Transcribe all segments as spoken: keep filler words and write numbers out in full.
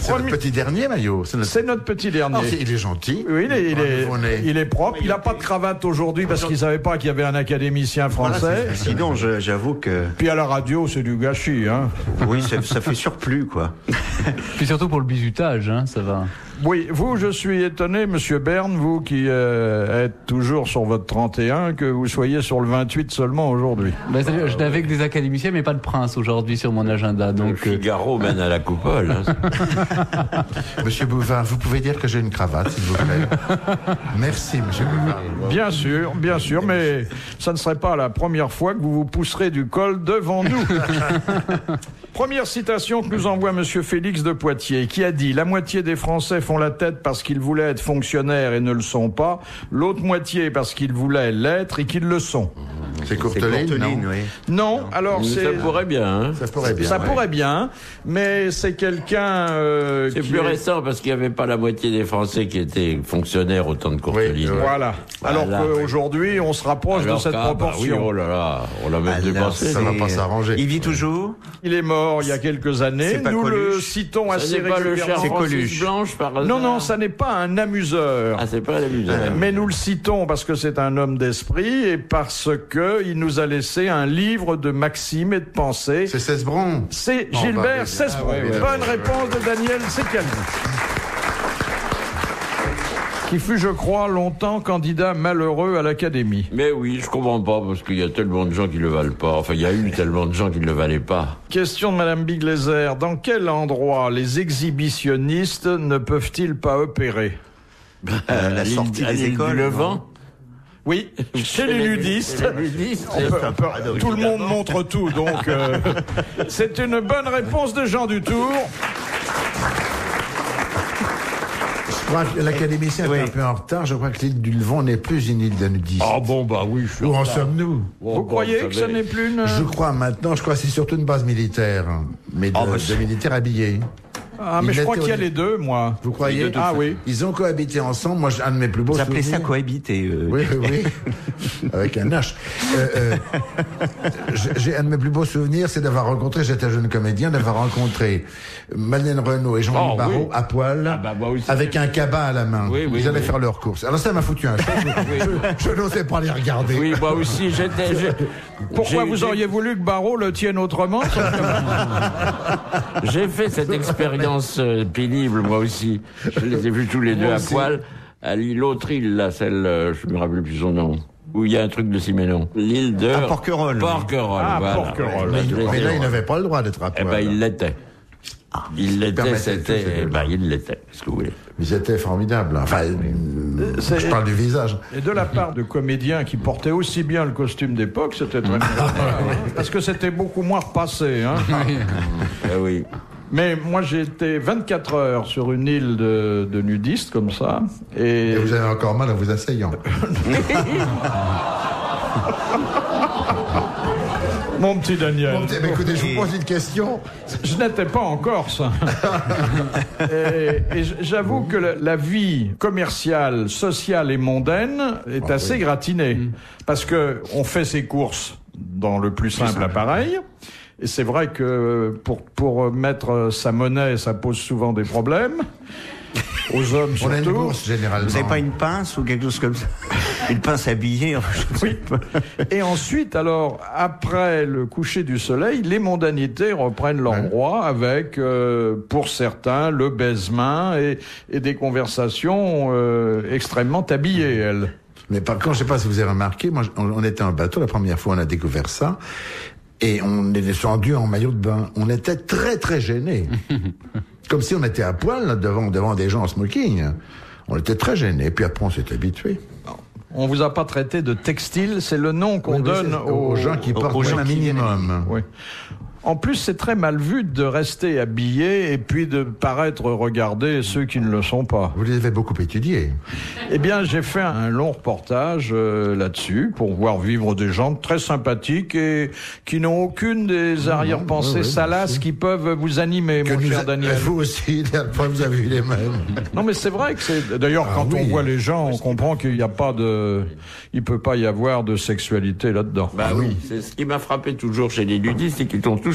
C'est notre petit dernier maillot. C'est notre, c'est notre petit dernier. Oh, il est gentil. Oui, il est, il est, il est propre. Il n'a pas de cravate aujourd'hui parce qu'il ne savait pas qu'il y avait un académicien français. Voilà, sinon, je, j'avoue que... Puis à la radio, c'est du gâchis. Hein. Oui, ça, ça fait surplus, quoi. Puis surtout pour le bizutage, hein, ça va. Oui, vous, je suis étonné, Monsieur Bern, vous qui euh, êtes toujours sur votre trente et un, que vous soyez sur le vingt-huit seulement aujourd'hui. Ben, je n'avais que des académiciens, mais pas de prince aujourd'hui sur mon agenda. Donc, le Figaro mène à la coupole. Hein. Monsieur Bouvard, vous pouvez dire que j'ai une cravate, s'il vous plaît. Merci, Monsieur Bouvard. Bien sûr, bien sûr, mais ça ne serait pas la première fois que vous vous pousserez du col devant nous. Première citation que nous envoie Monsieur Félix de Poitiers, qui a dit « La moitié des Français font la tête parce qu'ils voulaient être fonctionnaires et ne le sont pas, l'autre moitié parce qu'ils voulaient l'être et qu'ils le sont. » C'est Courteline, non, oui. Non, alors c'est... Ça pourrait bien, hein. Ça pourrait bien, Ça ouais. pourrait bien, mais c'est quelqu'un euh, C'est qui plus est... récent parce qu'il n'y avait pas la moitié des Français qui étaient fonctionnaires au temps de Courteline. Oui, Voilà. Alors Voilà. qu'aujourd'hui, on se rapproche Alors de cette qu'à- proportion. Bah oui, oh là là, on l'a même Alors, dépensé. Ça va pas s'arranger. Il vit toujours? Il est mort il y a quelques années. C'est pas Nous le Coluche. citons Ça assez n'est pas le cher régulièrement. Coluche. Francis Blanche par hasard. Non, non, ça n'est pas un amuseur. Ah, c'est pas l'amuseur. Mais nous le citons parce que c'est un homme d'esprit et parce que il nous a laissé un livre de maximes et de pensées. C'est Cesbron. C'est Oh, Gilbert bah, Cesbron. ah, ouais, ouais, Bonne ouais. réponse de Daniel Secalvi. Qui fut, je crois, longtemps candidat malheureux à l'Académie. Mais oui, je comprends pas, parce qu'il y a tellement de gens qui le valent pas. Enfin, il y a eu tellement de gens qui ne le valaient pas. Question de Madame Biglézer. Dans quel endroit les exhibitionnistes ne peuvent-ils pas opérer? Euh, la À l'île- sortie à des l'île écoles, du Levant. Oui, chez les nudistes. Chez les nudistes. On peut- on peut- tout le monde montre tout, donc euh, c'est une bonne réponse de Jean Dutour. Je crois que l'académicien est Oui. un peu en retard. Je crois que l'île du Levant n'est plus une île de nudistes. Ah bon, bah oui, je suis Où en retard. sommes-nous? Bon, Vous bon, croyez vous que ce savez. n'est plus une... Je crois maintenant, je crois que c'est surtout une base militaire, mais de, Ah, bah, de c'est- militaires habillés. Ah, mais Il je crois était qu'il y a au- les deux, moi. Vous croyez? Ah oui. Ils ont cohabité ensemble. Moi, j'ai un de mes plus beaux Vous appelez ça souvenirs. cohabiter euh, Oui, oui, oui. Avec un H. Euh, euh, j'ai- j'ai un de mes plus beaux souvenirs, c'est d'avoir rencontré, j'étais jeune comédien, d'avoir rencontré Madeleine Renaud et Jean-Louis Oh, Barrault oui. à poil, Ah, bah, moi aussi. avec un cabas à la main. Oui, oui, Ils allaient oui. faire leurs courses. Alors ça m'a foutu un choc. Je, je n'osais pas les regarder. Oui, moi aussi, j'étais... j'ai- Pourquoi j'ai- vous j'ai- auriez voulu que Barrault le tienne autrement? J'ai fait cette expérience euh, pénible, moi aussi. Je les ai vus tous les deux à poil. À l'île, l'autre île, là, celle, euh, je me rappelle plus son nom, où il y a un truc de Siménon. L'île de... À Porquerolles. Porquerolles, Ah, voilà. Porquerolles. Ouais, Mais, je les mais ai- là, ils n'avaient pas le droit d'être à Eh poil. ben, il l'était. Il l'était, permettait tout, c'était... c'était Eh ben, il l'était, ce que vous voulez. Ils étaient formidables. Enfin, euh, c'est- je parle du visage. Et de la part de comédiens qui portaient aussi bien le costume d'époque, c'était très bien. Hein, parce que c'était beaucoup moins repassé. Hein. Eh oui. Mais moi, j'ai été vingt-quatre heures sur une île de, de nudistes, comme ça. Et, Et vous avez encore mal en vous asseyant. mon petit Daniel, Bon, mais écoutez, je vous pose une question. je n'étais pas en Corse. et et j'avoue que la, la vie commerciale, sociale et mondaine est Ah, assez oui. gratinée. Parce que on fait ses courses dans le plus simple appareil. Et c'est vrai que pour, pour mettre sa monnaie, ça pose souvent des problèmes. Aux hommes On a une surtout. bourse, généralement. Vous n'avez pas une pince ou quelque chose comme ça? Une pince habillée, enfin, je sais pas. Et ensuite, alors, après le coucher du soleil, les mondanités reprennent leur Ouais. droit avec, euh, pour certains, le baise-main et, et des conversations euh, extrêmement habillées, elles. Mais par contre, je sais pas si vous avez remarqué, moi, on, on était en bateau, la première fois on a découvert ça, et on est descendu en maillot de bain. On était très très gênés. Comme si on était à poil là, devant, devant des gens en smoking. On était très gênés, puis après on s'est habitué. On vous a pas traité de textile, c'est le nom qu'on Oui, mais donne c'est aux, gens qui portent aux même gens un qui viennent. minimum. Oui. En plus, c'est très mal vu de rester habillé et puis de paraître regarder ceux qui ne le sont pas. Vous les avez beaucoup étudiés. Eh bien, j'ai fait un long reportage euh, là-dessus pour voir vivre des gens très sympathiques et qui n'ont aucune des arrière-pensées ouais, ouais, salaces merci. qui peuvent vous animer, Que mon nous cher a- Daniel. Vous aussi, la fois vous avez eu les mêmes. Non, mais c'est vrai que c'est. D'ailleurs, Ah quand oui. on voit les gens, on comprend qu'il n'y a pas de. Il peut pas y avoir de sexualité là-dedans. Bah oui, c'est ce qui m'a frappé toujours chez les nudistes, c'est qu'ils ont tous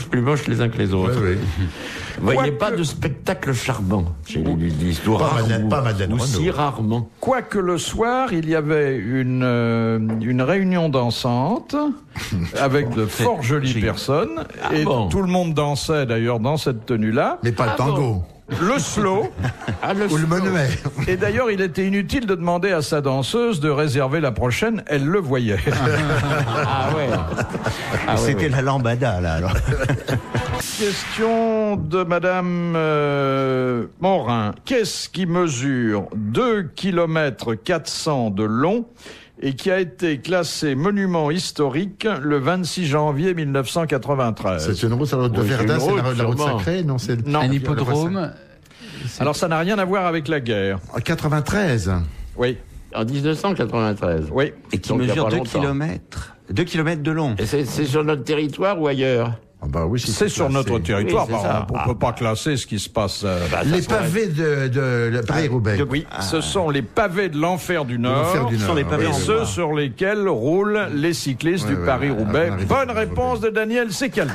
tous plus moches les uns que les autres. Oui, oui. Vous voyez Quoique- pas de spectacle charmant chez les nudistes, ou Pas rarement, Madeleine- pas Madeleine ou Renaud. si rarement. Quoique le soir, il y avait une, euh, une réunion dansante avec de fort jolies personnes. Ah et bon tout le monde dansait d'ailleurs dans cette tenue-là. Mais pas le Ah tango. Le slow. Ah, le Ou le slow. menuet. Et d'ailleurs, il était inutile de demander à sa danseuse de réserver la prochaine. Elle le voyait. Ah ouais. Ah ouais, C'était ouais. la lambada, là, alors. Question de Madame euh, Morin. Qu'est-ce qui mesure deux kilomètres quatre cents de long et qui a été classé monument historique le vingt-six janvier mille neuf cent quatre-vingt-treize? C'est une route sur la route de Oui, c'est Verdun, une c'est la, route, la route sûrement. sacrée, non c'est Non. Un Le hippodrome. Alors ça n'a rien à voir avec la guerre. En quatre-vingt-treize. Oui, En dix-neuf cent quatre-vingt-treize. oui. Et qui Donc, il y a mesure pas deux longtemps. kilomètres. deux kilomètres de long. Et c'est c'est sur notre territoire ou ailleurs? Ah bah oui, si C'est sur classé. notre territoire. Oui, c'est Bah, ça. on ne peut pas classer ce qui se passe. euh, Bah, ça Les pourrait- pavés de, de, de Paris-Roubaix. de- Oui, ce sont les pavés de l'enfer du Nord. l'enfer du Ce sont Nord, les pavés Et oui, en oui. ceux bois. sur lesquels roulent les cyclistes Ouais, du ouais, Paris-Roubaix. ouais, on arrive Bonne au réponse Roubaix. de Daniel Secaldi.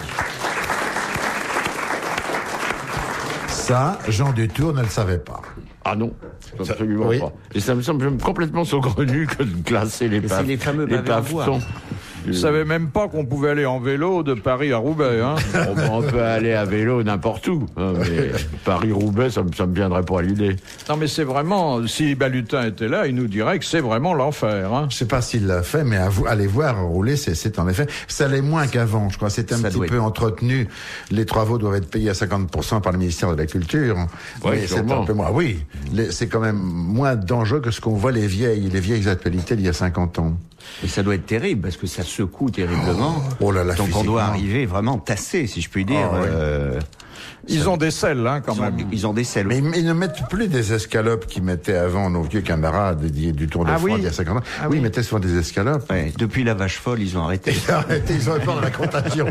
Ça, Jean Dutour ne le savait pas. Ah non, absolument oui. pas. Et ça me semble même complètement saugrenu que de classer les Mais paves. c'est les fameux pavés en bois. pavetons. Je savais même pas qu'on pouvait aller en vélo de Paris à Roubaix. Hein. On, peut- on peut aller à vélo n'importe où. hein, mais Paris-Roubaix, ça me, ça me viendrait pas à l'idée. Non mais c'est vraiment, si Balutin était là, il nous dirait que c'est vraiment l'enfer. Hein. Je sais pas s'il l'a fait, mais à vous, allez voir rouler, c'est, c'est en effet, ça l'est moins qu'avant, je crois. C'est un Ça petit doit peu être. entretenu. Les travaux doivent être payés à cinquante pour cent par le ministère de la Culture. Oui, mais c'est sûrement. un peu moins. Oui, les- c'est quand même moins dangereux que ce qu'on voit les vieilles, les vieilles actualités d'il y a cinquante ans. Et ça doit être terrible parce que ça secoue terriblement. Oh là là, Donc on physiquement. doit arriver vraiment tassé, si je puis dire. Ah ouais. Euh, Ils ont des selles hein, quand ils, ont, même. ils ont des selles. Mais ils ne mettent plus des escalopes qu'ils mettaient avant nos vieux camarades du du Tour de Ah France oui. il y a cinquante ans. Ah oui, oui. ils mettaient souvent des escalopes. Ouais, depuis la vache folle, ils ont arrêté. Ils ont arrêté, ils ont peur de la contagion.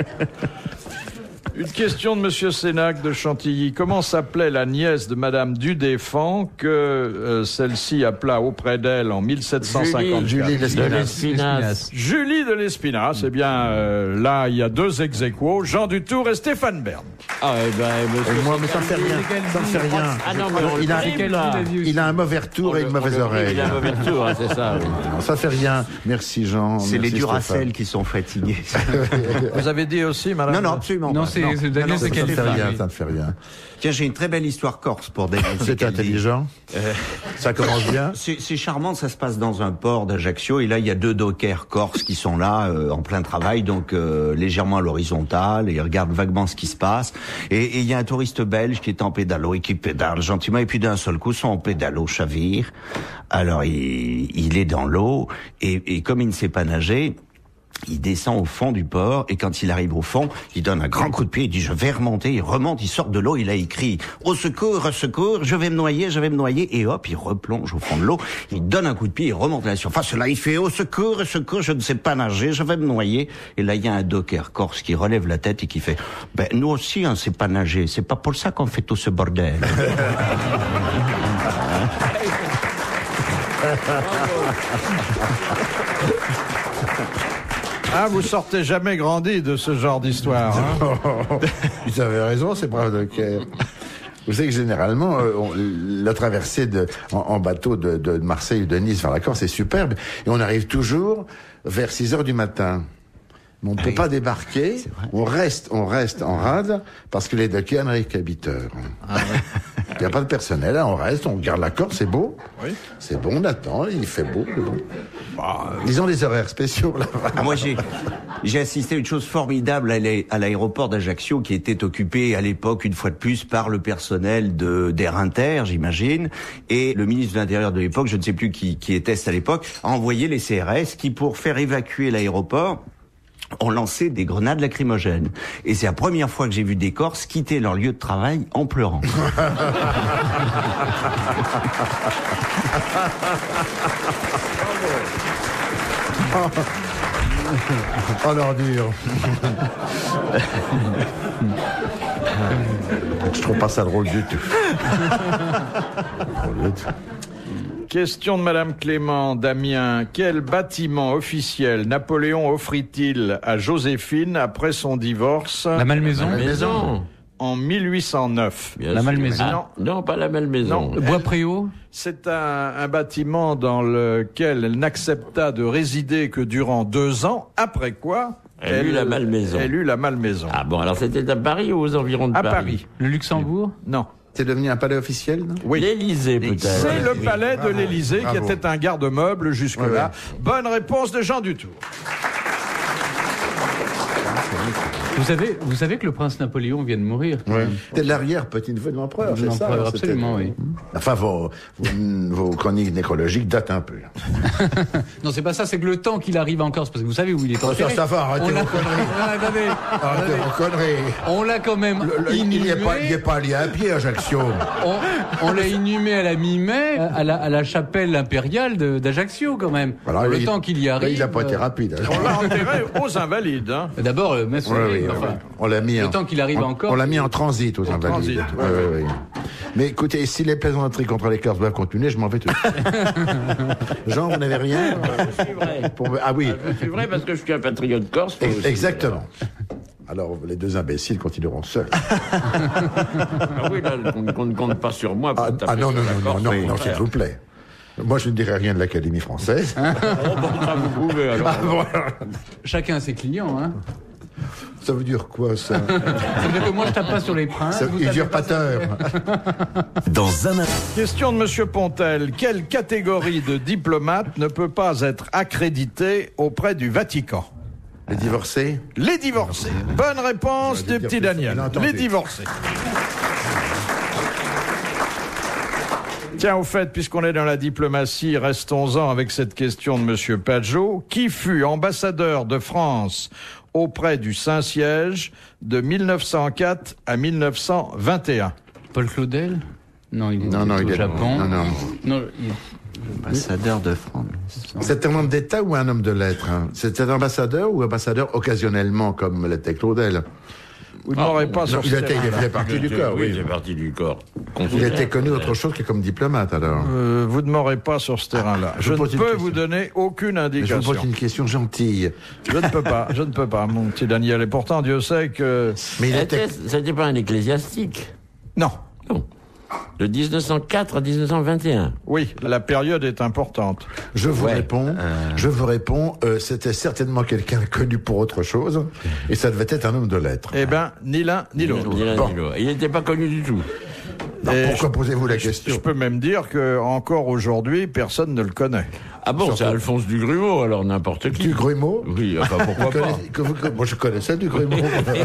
Une question de Monsieur Sénac de Chantilly. Comment s'appelait la nièce de Madame Dudéfend que euh, celle-ci appela auprès d'elle en mille sept cent cinquante-quatre? Julie De Lespinasse. l'Espinasse. Julie de l'Espinasse. C'est bien euh, là, il y a deux ex aequo, Jean Dutour et Stéphane Bern. Ah, eh ben, monsieur Et moi, mais ça me fait rien. Ça me fait rien. Ah non, mais on il, a, le Quel là. l'a vu aussi. il a un mauvais retour et une On mauvaise le- oreille. Il a un mauvais retour, hein, c'est ça. oui. Non, ça fait rien. Merci Jean. C'est les Merci, Duracell Stéphane. qui sont fatigués. Vous avez dit aussi, Madame? non, non, absolument Non, pas. c'est c'est Daniel non, Ça ne Secaldi. fait rien, Oui. ça ne fait rien. Tiens, j'ai une très belle histoire corse pour Daniel Vous êtes Secaldi. intelligent. Ça commence bien. C'est c'est charmant, ça se passe dans un port d'Ajaccio et là il y a deux dockers corses qui sont là euh, en plein travail, donc euh, légèrement à l'horizontale, et ils regardent vaguement ce qui se passe. Et et il y a un touriste belge qui est en pédalo et qui pédale gentiment et puis d'un seul coup son pédalo chavire. Alors il, il est dans l'eau et, et comme il ne sait pas nager, il descend au fond du port et quand il arrive au fond, il donne un grand coup de pied, il dit je vais remonter, il remonte, il sort de l'eau, il a écrit au secours, au secours, je vais me noyer, je vais me noyer et hop, il replonge au fond de l'eau, il donne un coup de pied, il remonte à la surface, là il fait au secours, au secours, je ne sais pas nager, je vais me noyer et là il y a un docker corse qui relève la tête et qui fait ben nous aussi on ne sait pas nager, c'est pas pour ça qu'on fait tout ce bordel. Ah, vous sortez jamais grandi de ce genre d'histoire. Hein. Vous avez raison, c'est brave de cœur. Vous savez que généralement, euh, on- la traversée de, en, en bateau de, de Marseille ou de Nice vers la Corse est superbe. Et on arrive toujours vers six heures du matin. Mais on ne peut oui. pas débarquer. vrai. On reste, on reste en rade parce que les dockers n'arrivent qu'à huit heures. Il n'y a pas de personnel, hein, on reste, on regarde la Corse, c'est beau. Oui. C'est bon, on attend, il fait beau. c'est bon. Bah, Ils ont des horaires spéciaux là-bas. Ah, moi, j'ai, j'ai assisté à une chose formidable à l'aé- à l'aéroport d'Ajaccio qui était occupé à l'époque, une fois de plus, par le personnel de, d'Air Inter, j'imagine. Et le ministre de l'Intérieur de l'époque, je ne sais plus qui, qui était à l'époque, a envoyé les C R S qui, pour faire évacuer l'aéroport, ont lancé des grenades lacrymogènes. Et c'est la première fois que j'ai vu des Corses quitter leur lieu de travail en pleurant. Oh l'ordure. Je trouve pas ça drôle du tout. Drôle du tout. Question de Madame Clément d'Amiens. Quel bâtiment officiel Napoléon offrit-il à Joséphine après son divorce La Malmaison. La maison. en mille huit cent neuf? Bien La sûr. Malmaison. Ah, non, pas la Malmaison. Non. Bois-Préau. C'est un, un bâtiment dans lequel elle n'accepta de résider que durant deux ans, après quoi Elle eut la Malmaison. Elle eut la Malmaison. Ah bon, alors c'était à Paris ou aux environs de à Paris? Paris. Le Luxembourg. Non. C'est devenu un palais officiel, non? Oui. L'Élysée, peut-être. C'est le Oui. palais de Bravo. l'Élysée qui Bravo. était un garde-meuble jusque-là. Ouais, ouais. Bonne réponse de Jean Dutour. Vous savez, vous savez que le prince Napoléon vient de mourir. Ouais. C'était l'arrière-petit-neveu de l'empereur, c'est ça? L'empereur, hein, absolument, c'était- oui. Enfin, vos, vos, vos chroniques nécrologiques datent un peu. Non, c'est pas ça, c'est que le temps qu'il arrive en Corse, parce que vous savez où il est Oh, ça, enterré. ça va, arrêtez On l'a- vos conneries. Ah, attendez, Arrêtez attendez. vos conneries. On l'a quand même Le- le- il inhumé. n'est pas, il n'est pas lié à pied, Ajaccio. On, on l'a inhumé à la mi-mai, à la, à la chapelle impériale de- d'Ajaccio, quand même. Voilà, le il- temps qu'il y là, arrive. il n'a pas été euh, rapide. On l'a enterré aux Invalides. Hein. D'abord, euh, Metz- Ouais, oui, enfin, ouais. On l'a mis le en- temps qu'il arrive on, encore. On l'a mis en transit aux Invalides. transit, Ouais, ouais, ouais, ouais. Mais écoutez, si les plaisanteries contre les Corses doivent continuer, je m'en vais tout de suite. Jean, vous n'avez rien C'est vrai. pour... Ah oui, C'est vrai parce que je suis un patriote corse. moi ex- aussi. exactement. Alors, les deux imbéciles continueront seuls. Ah oui, là, qu'on qu'on ne compte pas sur moi. pour Ah, taper ah non, sur non, la non, Corse, non, au non, non, s'il contraire. vous plaît. Moi, je ne dirai rien de l'Académie française. Oh, bon, ça, vous pouvez, alors. Ah, voilà. Chacun ses clients, hein. Ça veut dire quoi, ça? Ça veut dire que moi, je tape pas sur les princes. C'est vous tapez usurpateur. Dans un Question de Monsieur Pontel. Quelle catégorie de diplomate ne peut pas être accréditée auprès du Vatican? Les divorcés? Les divorcés. Bonne réponse J'aurais du dû petit dire plus, Daniel. bien entendu. Les divorcés. Tiens, au fait, puisqu'on est dans la diplomatie, restons-en avec cette question de Monsieur Pajot. Qui fut ambassadeur de France auprès du Saint-Siège de mille neuf cent quatre à mille neuf cent vingt et un? Paul Claudel. Non, il est Non, non, au il est... Japon. Non, non. Non, il- Ambassadeur de France. C'est un homme d'État ou un homme de lettres, hein? C'est un ambassadeur ou ambassadeur occasionnellement, comme l'était Claudel? Vous ne m'aurez pas Non, sur il ce était, il terrain-là. faisait partie du corps, Oui, oui. il fait partie du corps. Il était connu autre chose que comme diplomate, alors. Euh, vous ne m'aurez pas sur ce terrain-là. je Je vous ne pose une peux question. vous donner aucune Mais je vous indication. pose une question gentille. Je ne peux pas, je ne peux pas, mon petit Daniel. Et pourtant, Dieu sait que... Mais il était... C'était pas un ecclésiastique. Non. Non. De mille neuf cent quatre à mille neuf cent vingt et un. Oui, la période est importante. Je vous Ouais. réponds, je vous réponds, euh, c'était certainement quelqu'un connu pour autre chose, et ça devait être un homme de lettres. Eh ben, ni l'un ni l'autre. Ni l'un Bon. ni l'autre. Il n'était pas connu du tout. Alors, Et pourquoi posez-vous la Je question? peux même dire que encore aujourd'hui, personne ne le connaît. Ah bon, c'est Alphonse du Grumeau, alors n'importe qui. Du Grumeau? Oui, enfin pourquoi Vous pas. connaissez- que vous- que- Moi, je connaissais du Grumeau.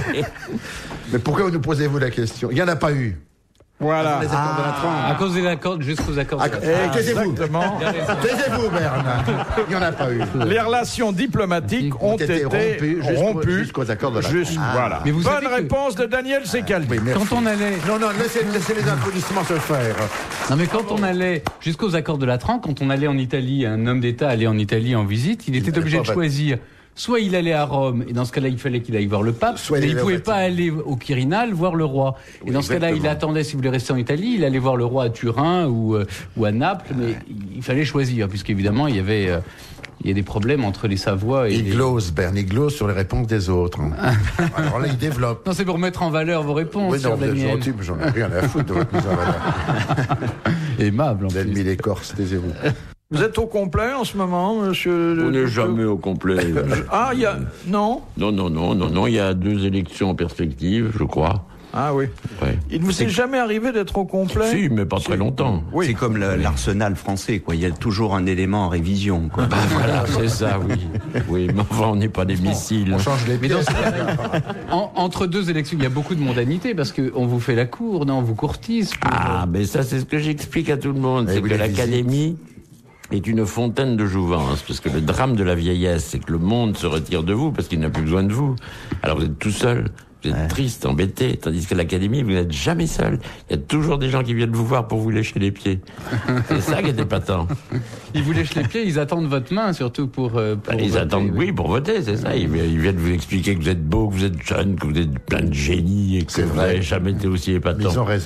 Mais pourquoi vous nous posez-vous la question? Il n'y en a pas eu. Voilà. Les accords de la Trente. à cause des accords, jusqu'aux accords. Ah, de la- eh, taisez-vous. Exactement. Taisez-vous, Bernard. Il n'y en a pas eu. Les relations diplomatiques ont été rompues jusqu'au- rompues jusqu'aux accords de la jusqu'- Trente. Voilà. Mais vous Bonne savez que- réponse de Daniel Secaldi. Oui, merci. Quand on allait, Non, non, laissez, laissez les applaudissements se faire. non mais quand on allait jusqu'aux accords de la Trente, quand on allait en Italie, un homme d'État allait en Italie en visite, il était n'allait obligé pas de au Vatican. choisir. Soit il allait à Rome, et dans ce cas-là, il fallait qu'il aille voir le pape, Soit il mais il allait au pouvait Vatican. pas aller au Quirinal voir le roi. Et Oui, dans ce cas-là, il exactement. attendait, s'il voulait rester en Italie, il allait voir le roi à Turin ou, euh, ou à Naples, mais il, il fallait choisir, puisqu'évidemment, il y avait... euh, il y a des problèmes entre les Savoies et Il les... glose, Bern, il glose sur les réponses des autres. Alors là, il développe. Non, c'est pour mettre en valeur vos réponses, Oui, non, cher vous êtes Daniel. gentil, mais j'en ai rien à foutre de votre mise en valeur. Aimable, en D'ennemis plus. les Corses, taisez-vous. Vous êtes au complet en ce moment, monsieur? On n'est jamais au complet. Ah, il y a... Non? Non, non, non, non, non, il y a deux élections en perspective, je crois. Ah oui. Ouais. Il ne vous est jamais arrivé d'être au complet? Si, mais pas très longtemps. Oui. C'est comme le- l'arsenal français, quoi. Il y a toujours un élément en révision, quoi. Ah, voilà, c'est ça, oui. Oui, mais enfin, on n'est pas des missiles. On change les Mais dans pièces. ce cas-là, en- entre deux élections, il y a beaucoup de mondanité parce qu'on vous fait la cour, non, on vous courtise. pour- Ah, mais ça, c'est ce que j'explique à tout le monde. Et C'est vous que les l'académie est une fontaine de jouvence. Parce que le drame de la vieillesse, c'est que le monde se retire de vous parce qu'il n'a plus besoin de vous. Alors vous êtes tout seul. Vous êtes triste, embêté. Tandis que l'académie, vous n'êtes jamais seul. Il y a toujours des gens qui viennent vous voir pour vous lécher les pieds. C'est ça qui est épatant. Ils vous lèchent les pieds, ils attendent votre main surtout pour. euh, pour Bah, ils voter, attendent, oui, pour voter, c'est ça. Ils, ils viennent vous expliquer que vous êtes beau, que vous êtes jeune, que vous êtes plein de génie et que C'est vous vrai. n'avez jamais été aussi Mais épatant. ils ont raison.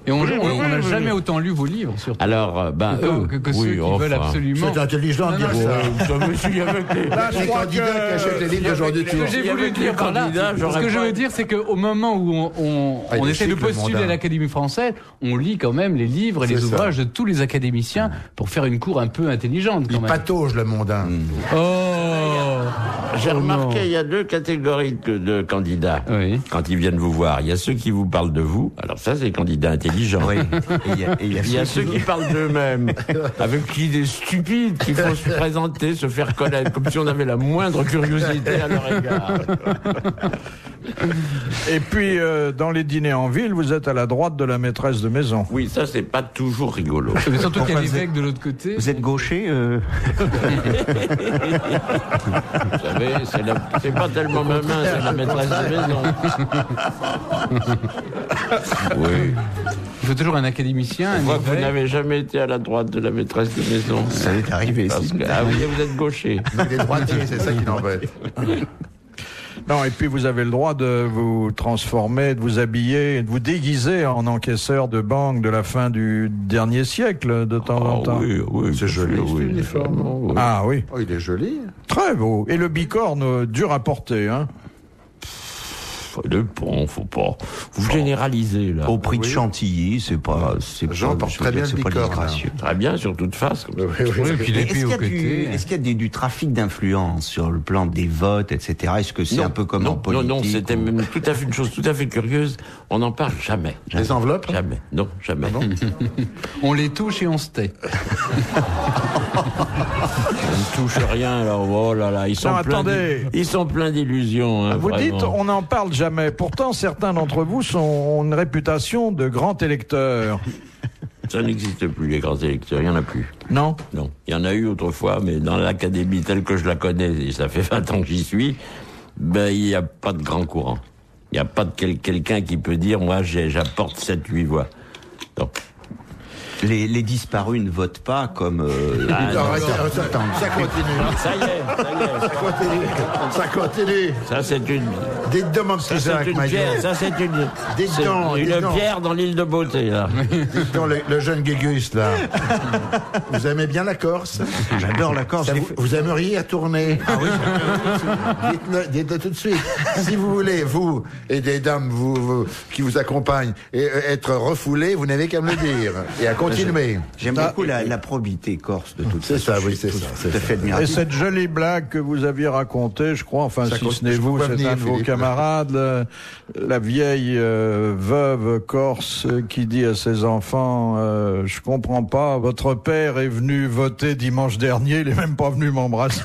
Et on Oui, n'a oui, oui, jamais oui. autant lu vos livres, surtout. Alors, euh, ben, que, eux, que, que oui, ceux qui enfin. veulent absolument. C'est intelligent de dire non, ça. Ça me suit avec les... Là, je Les crois candidats qui achètent les livres que... d'aujourd'hui. Ce que j'ai Il y voulu avait dire des par là, candidats, ce j'aurais que je pas- veux dire, c'est qu'au moment où on, on, Ah, il on est essaie de chic, le postuler mondain. à l'Académie française, on lit quand même les livres et C'est les ça. ouvrages de tous les académiciens pour faire une cour un peu intelligente, quand Il même. patauge, le mondain. Oh J'ai Oh remarqué, non. il y a deux catégories de, de candidats. Oui. Quand ils viennent vous voir, il y a ceux qui vous parlent de vous. Alors ça, c'est les candidats intelligents. Oui. Et il y a, et il y a Il y a ceux ceux qui- qui parlent d'eux-mêmes, avec qui des stupides qu'il faut se présenter, se faire connaître, comme si on avait la moindre curiosité à leur égard. Et puis, euh, dans les dîners en ville, vous êtes à la droite de la maîtresse de maison. Oui, ça, c'est pas toujours rigolo. Mais surtout qu'il y a Pourquoi vous l'évêque de l'autre côté. Vous êtes gaucher euh... Vous savez, c'est, la- c'est pas tellement ma main, c'est la maîtresse de maison. Oui. Il faut toujours un académicien, Je un vois que vous évêque. n'avez jamais été à la droite de la maîtresse de maison. Ça est arrivé. Parce si. que- ah oui, vous êtes gaucher. Il est droitier, c'est ça qui l'embête. Non, et puis vous avez le droit de vous transformer, de vous habiller, de vous déguiser en encaisseur de banque de la fin du dernier siècle, de temps en Ah temps. oui, oui, C'est bien joli, sûr, cet oui, uniforme. vraiment, oui. Ah oui, Oh, il est joli. très beau. Et le bicorne, euh, dur à porter, hein. Le pont, faut pas. Vous généralisez, là. Au prix de Oui. Chantilly, c'est pas. C'est Jean pas, porte je veux très dire, bien c'est le pas bicorne, disgracieux. Très bien, sur toute face. Comme ça. Oui, oui, Oui, et puis Mais l'épée Est-ce qu'il au y a, du, côté. est-ce qu'il y a des- du trafic d'influence sur le plan des votes, et cetera. Est-ce que c'est Non, un peu comme non, en politique Non, non, c'était ou- même tout à fait une chose tout à fait curieuse. On n'en parle jamais. Les enveloppes Jamais. Non, jamais. On les touche et on se tait. On ne touche rien, alors, oh là là, ils sont Non, pleins attendez. d'il- ils sont pleins d'illusions, hein, Vous vraiment. dites, on n'en parle jamais. Pourtant, certains d'entre vous sont, ont une réputation de grands électeurs. Ça n'existe plus, les grands électeurs, il n'y en a plus. Non? Non, il y en a eu autrefois, mais dans l'académie telle que je la connais, et ça fait vingt ans que j'y suis, ben, il n'y a pas de grand courant. Il n'y a pas de quel- quelqu'un qui peut dire, moi, j'ai- j'apporte sept huit voix. Donc, Les, les disparus ne votent pas comme. euh, Ah, Non, non, arrêtez, arrêtez, ça continue. ça y est, ça y est. Ça continue. Ça continue. Ça, c'est une, Dites donc, mon petit ça, c'est Jacques une Maillot. pierre, ça, c'est une, Dites c'est donc, une dites donc. pierre dans l'île de Beauté, là. Dites donc, le, le jeune Gugus, là. Vous aimez bien la Corse? J'adore la Corse. Ça j'ai vous, fait- vous aimeriez y retourner? Ah oui, dites-le, dites-le tout de suite. Si vous voulez, vous et des dames vous, vous- qui vous accompagnent, et, euh, être refoulés, vous n'avez qu'à me le dire. Et à continuer. J'aime beaucoup la, la probité corse de toute C'est façon. ça, Je oui, suis c'est tout- ça, Tout c'est à ça. fait Et admiratif. cette jolie blague que vous aviez racontée, je crois, enfin, Ça si compte- ce n'est je vous, vois c'est venir, un de vos Philippe. camarades, le- la vieille euh, veuve corse qui dit à ses enfants, euh, je comprends pas, votre père est venu voter dimanche dernier, il est même pas venu m'embrasser.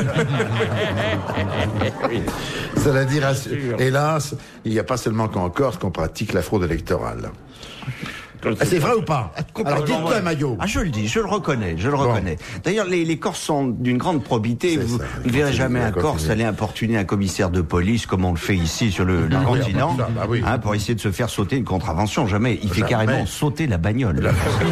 Cela dit, rassu- sûr. hélas, il n'y a pas seulement qu'en Corse qu'on pratique la fraude électorale. Ah, c'est vrai ou pas? Alors dites-le, Maillot. Ah, je le dis, je le reconnais, je le reconnais. D'ailleurs, les, les Corses sont d'une grande probité. C'est Vous ça. ne verrez Continue, jamais un continue. Corse aller importuner un commissaire de police comme on le fait ici sur le, le oui, continent, ah bah ça, bah oui. hein, pour essayer de se faire sauter une contravention. Jamais. Il fait Jamais. carrément sauter la bagnole.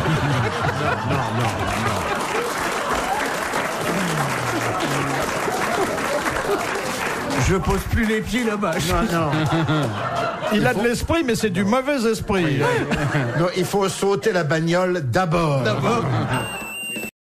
Je pose plus les pieds là-bas. Non, non. Il a de l'esprit, mais c'est du mauvais esprit. Non, il faut sauter la bagnole d'abord.